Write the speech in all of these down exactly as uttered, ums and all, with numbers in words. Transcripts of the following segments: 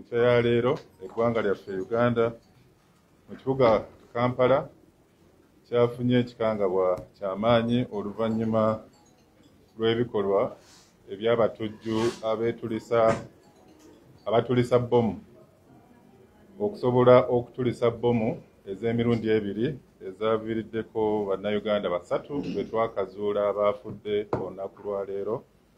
nkya ya leero eggwanga lyaffe Uganda mu kibuga Kampala kyafunye ekikangabwa ky'amaanyi oluvannyuma lw'ebikolwa eby'abatujju abeetulisa abatulisa bbomu okusobola okutulisa bbomu ez'emirundi ebiri ezaaviiriddeko bannayuganda basatu be twakazuula abaafudde olunaku lwa leero.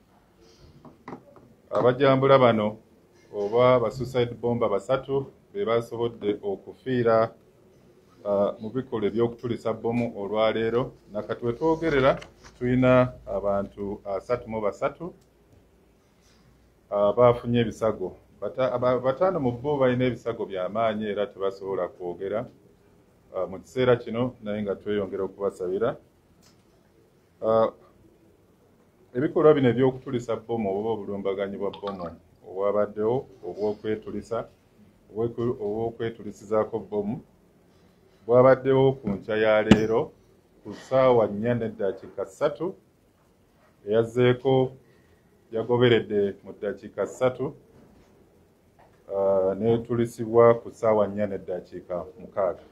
Abajambula bano oba ba suicide bomba basatu be basobodde okufiira uh, mu bikolwa eby'okutulisa bbomu olwaleero. Nakati we twogerera tulina abantu asatu mu basatu abaafunye uh, ebisago. Bata, bataano mu bo balina ebisago by'amaanyi era tebasobola kwogera uh, mu kiseera kino naye nga tweyongera okubasabira. Uh, ebikolwa bino eby'okutulisa bbomu oba obulumbaganyi bwa bbomu obwabaddewo obw'okwetulisa obw'okwetulisizaako bbomu bwabaddewo ku nkya ya leero ku ssaawa nnya n'eddakiika ssatu eyazzeeko yagoberedde mu ddakiika ssatu uh, n'etulisibwa ku ssaawa nnya n'eddakiika mukaaga.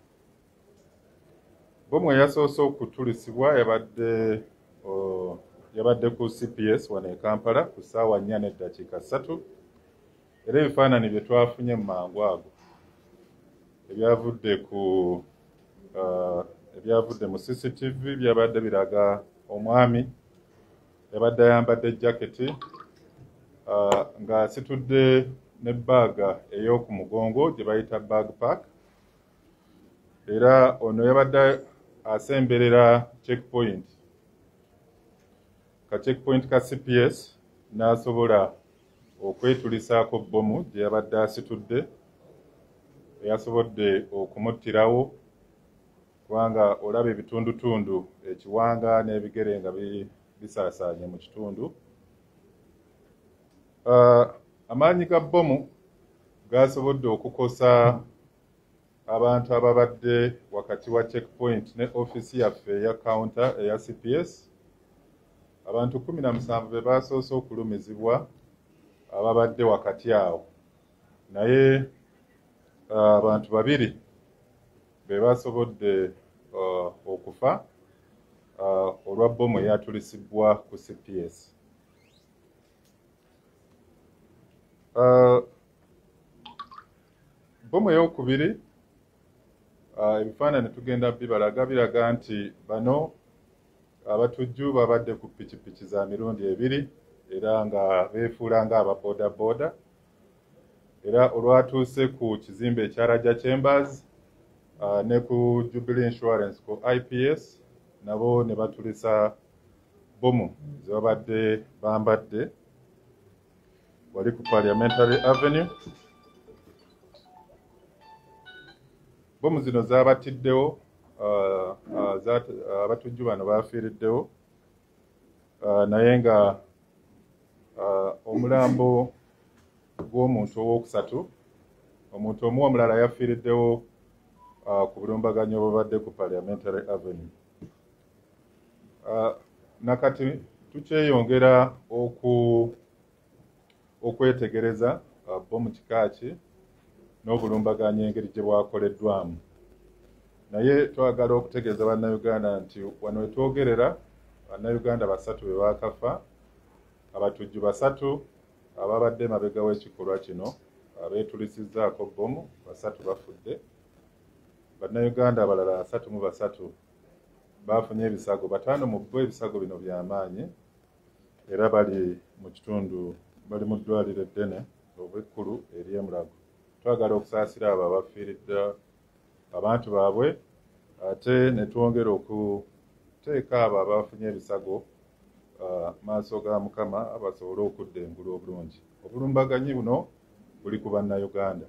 Bbomu eyasoose okutulisibwa yabadde uh, yabadde ku C P S wano e Kampala ku ssaawa nnya n'eddakiika ssatu era ebifaananyi bye twafunye mu mangu ago ebyavudde ku uh, ebyavudde mu C C T V byabadde biraga omwami yabadde ayambadde jaketi uh, ng'asitudde ne bbaaga ey'oku mugongo gye bayita backpack era ono yabadde asemberera checkpoint ka checkpoint ka C P S n'asobola okwetulisaako bbomu gye yabadde asitudde eyasobodde okumuttirawo kubanga olaba ebitundutundu ekiwanga n'ebigere nga bisaasaanye mu kitundu. Uh, amaanyi ga bbomu gasobodde okukosa abantu ababadde wakati wa checkpoint ne offisi yaffe eya counter eya C P S. Abantu kumi na musanvu be basoose okulumizibwa ababadde wakati awo naye uh, abantu babiri be basobodde uh, okufa uh, olwa bbomu eyatulisibwa ku C P S. Uh, bbomu ey'okubiri uh, ebifaananyi tugenda bibalaga biraga nti bano abatujju babadde ku pikipiki za mirundi ebiri era nga beefuula ng'aba boda boda era olwatuuse ku kizimbe ekya Raja Chambers uh, ne ku Jubilee Insurance ku I P S nabo ne batulisa bbomu ze babadde bambadde wali ku Parliamentary Avenue. Bbomu zino zaabatiddewo uh, uh, abatujju bano baafiiriddewo uh, naye nga uh, omulambo gw'omuntu owookusatu omuntu omu omulala yafiiriddewo uh, ku bulumbaganyi obubadde ku Parliamentary Avenue. Uh, nakati tukyeyongera oku okwetegereza uh, bbomu kika ki n'obulumbaganyi engeri gye bwakoleddwamu naye twagala okutegeeza bannayuganda nti wano we twogerera bannayuganda basatu be baakafa, abatujju basatu ababadde mabega w'ekikolwa kino abeetulisizzaako bbomu basatu bafudde, bannayuganda abalala asatu mu basatu baafunye ebisago, bataano mu bo ebisago bino by'amaanyi era bali mu kitundu bali mu ddwaliro eddene obw'ekkulu ery'e Mulago. Twagala okusaasira abo abafiiridde abantu baabwe ate ne twongera okuteeka abo abafunye ebisago uh, maaso ga Mukama abasobole okudda engulu obulungi. Obulumbaganyi buno buli ku bannayuganda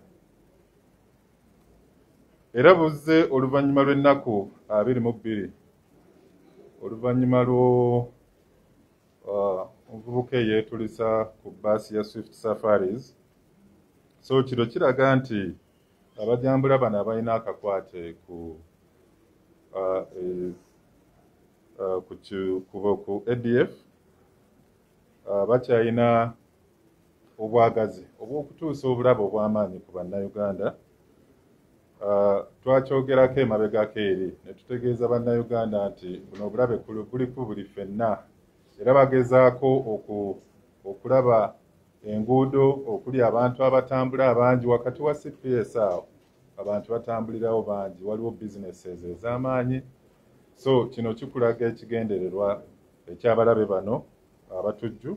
era buzze oluvannyuma lw'ennaku abiri mu bbiri oluvannyuma lwo uh, omuvubuka eyeetulisa ku bbaasi ya Swift Safaris. So kino kiraga nti abajambula bano abalina akakwate ku uh, e, uh, ku, ku A D F uh, bakyalina obwagazi obw'okutuusa obulabe obw'amaanyi ku bannayuganda. Uh, twakyogerako emabegako eri ne tutegeeza bannayuganda nti buno obulabe buliku buli ffenna era bagezaako oku, okulaba enguudo okuli abantu abatambula abangi wakati wa C P S awo abantu batambulirawo bangi, waliwo businesses ez'amaanyi. So kino kikulaga ekigendererwa ekyabalabe bano abatujju.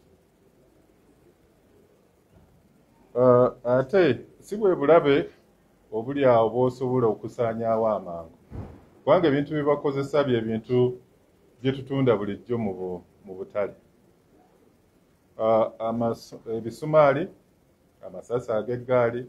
Uh, ate si bwe bulabe obuli awo bw'osobola okusaanyaawo amangu, kubanga ebintu bye bakozesa bye bintu bye tutunda bulijjo mu butale. Uh, ebisumaali, amasasi ag'eggaali,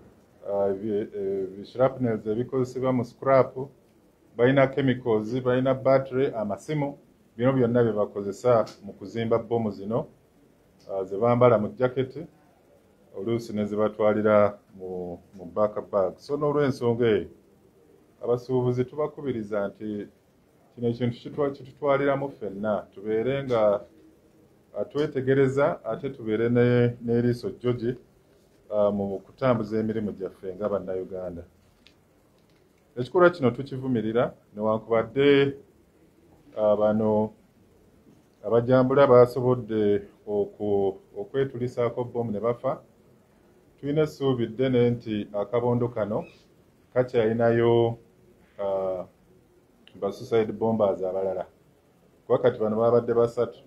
ebishrapnels ebikozesebwa mu scrap, balina chemicals, balina battery, amasimu, bino byonna bye bakozesa mu kuzimba bbomu zino uh, ze bambala mu jaketi oluusi ne zibatwalira mu, mu back bag. So n'olw'ensonga eyo abasuubuzi tubakubiriza nti kino ekintu kitutwaliramu ffenna tubeere nga twetegereza ate tubeere n'eriiso jjogi uh, mu kutambuza emirimu gyaffe nga bannayuganda. Ekikolwa kino tukivumirira newankubadde uh, bano abajambula basobodde okwetulisaako bbomu ne bafa. Tulina essuubi ddene nti akabondo kano kakyalinayo uh, ba suicide bombers abalala kuba kati bano babadde basatu.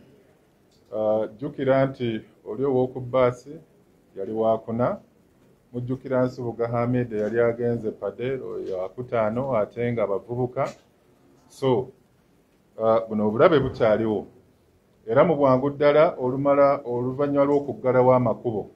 Uh, jjukira nti oli ow'oku bbaasi yali wakuna, mujjukira Nsubuga Hamid yali agenze Padero yakutaano ate nga bavubuka. So uh, buno obulabe bukyaliwo era mu bwangu ddala olumala oluvannyuma lw'okuggalawo amakubo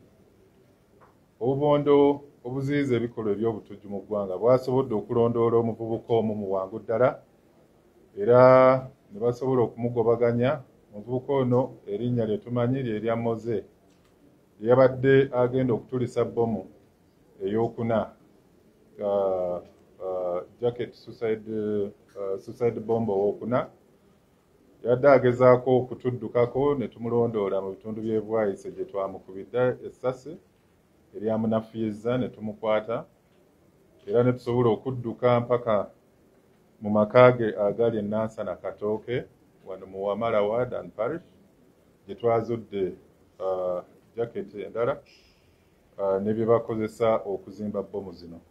obubondo obuziyiza ebikolwa eby'obutujju mu ggwanga bwasobodde okulondoola omuvubuka omu mu bwangu ddala era ne basobola okumugobaganya. Omuvubuka ono erinnya lye tumanyi lye lya Moze, yabadde agenda okutulisa bbomu ey'okuna uh, uh, jacket suicide, uh, suicide bomb ow'okuna. Yadde agezaako okutuddukako ne tumulondoola mu bitundu by'e Bwaise gye twamukubidde essasi eryamunafuyiza ne tumukwata era ne tusobola okudduka mpaka mu maka ge agali e Nansana Katooke wano mu Wamala Ward and Parish gye twazudde uh, jaketi endala uh, ne bye bakozesa okuzimba bbomu zino.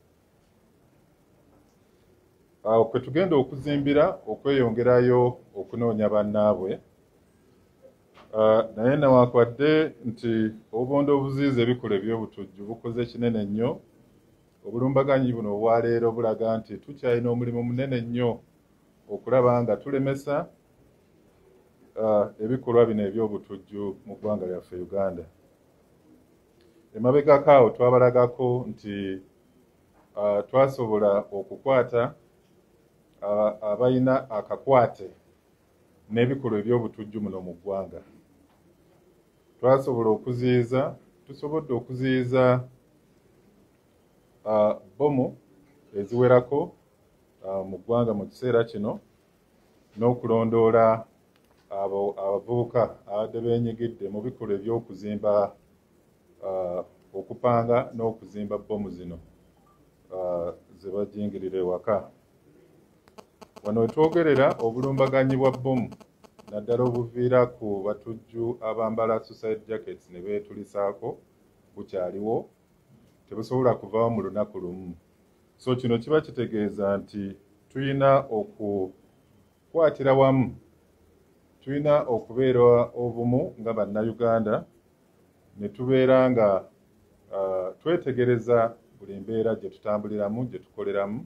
Awo kwe tugenda okuzimbira okweyongerayo okunoonya bannaabwe. Uh, naye newankubadde nti obubondo obuziyiza ebikola eby'obutujju bukoze kinene nnyo, obulumbaganyi buno obwaleero bulaga nti tukyalina omulimu munene nnyo okulaba nga tulemesa uh, ebikolwa bino eby'obutujju mu ggwanga lyaffe Uganda. Emabegako awo twabalagako nti uh, twasobola okukwata uh, abalina akakwate n'ebikolwa eby'obutujju muno mu ggwanga. Twasobola okuziyiza, tusobodde okuziyiza uh, bbomu eziwerako uh, mu ggwanga mu kiseera kino n'okulondoola abo abavubuka abadde beenyigidde mu bikolwa eby'okuzimba uh, okupanga n'okuzimba bbomu zino uh, ze bajingirira ewaka. Wano wetwogerera obulumbaganyi bwa bbomu naddala obuviira ku batujju abambala suicide jackets ne beetulisaako bukyaliwo, tebusobola kuvaawo mu lunaku lumu. So kino kiba kitegeeza nti tulina okukwatira wamu, tulina okubeera obumu nga bannayuganda ne tubeera nga uh, twetegereza buli mbeera gye tutambuliramu, gye tukoleramu.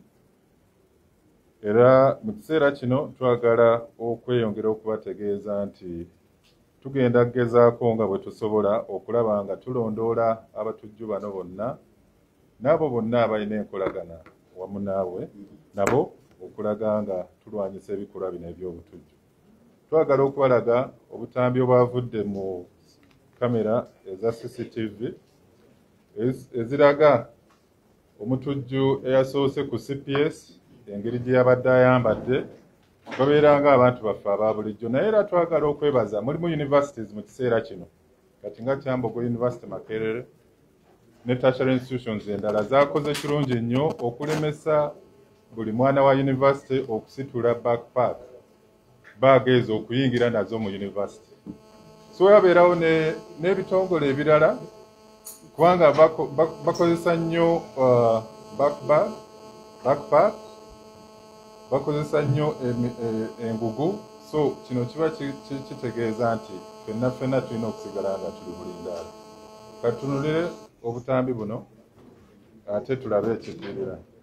Era mu kiseera kino twagala okweyongera okubategeeza nti tugenda kugezaako nga bwe tusobola okulaba nga tulondoola abatujju bano bonna n'abo bonna abalina enkolagana wamu naabwe nabo okulaga nga tulwanyisa ebikolwa bino eby'obutujju. Twagala okubalaga obutambi obwavudde mu kamera eza C C T V eziraga omutujju eyasoose ku C P S engeri gye yabadde ayambadde, babeera nga abantu baffe aba bulijjo. Naye era twagala okwebaza, mulimu universities mu kiseera kino kati nga Kyambogo University Makerere ne tertiary institutions endala zaakoze kirungi nnyo okulemesa buli mwana wa university okusitula backpack baaga ezo okuyingira nazo mu university. So yabeerawo n'ebitongole ebirala kubanga bakozesa nnyo backpack backpack bakozesa nnyo engugu. So kino kiba kitegeeza nti ffenna ffenna tulina okusigala nga tuli bulindaala. Katunulire obutambi buno ate tulabe ekiviirira.